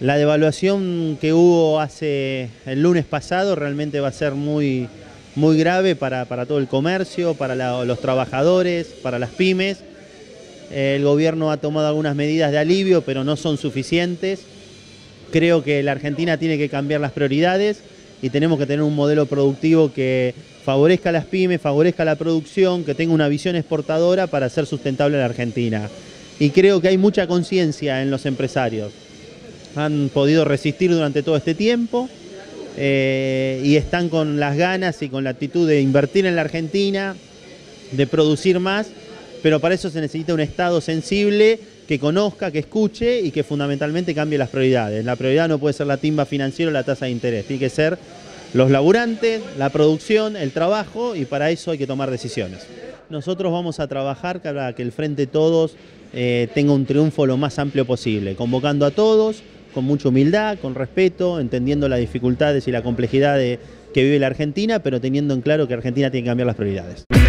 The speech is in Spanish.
La devaluación que hubo el lunes pasado realmente va a ser muy grave para todo el comercio, para los trabajadores, para las pymes. El gobierno ha tomado algunas medidas de alivio, pero no son suficientes. Creo que la Argentina tiene que cambiar las prioridades y tenemos que tener un modelo productivo que favorezca a las pymes, favorezca la producción, que tenga una visión exportadora para hacer sustentable la Argentina. Y creo que hay mucha conciencia en los empresarios. Han podido resistir durante todo este tiempo y están con las ganas y con la actitud de invertir en la Argentina, de producir más, pero para eso se necesita un Estado sensible que conozca, que escuche y que fundamentalmente cambie las prioridades. La prioridad no puede ser la timba financiera o la tasa de interés, tiene que ser los laburantes, la producción, el trabajo, y para eso hay que tomar decisiones. Nosotros vamos a trabajar para que el Frente Todos tenga un triunfo lo más amplio posible, convocando a todos, con mucha humildad, con respeto, entendiendo las dificultades y la complejidad que vive la Argentina, pero teniendo en claro que Argentina tiene que cambiar las prioridades.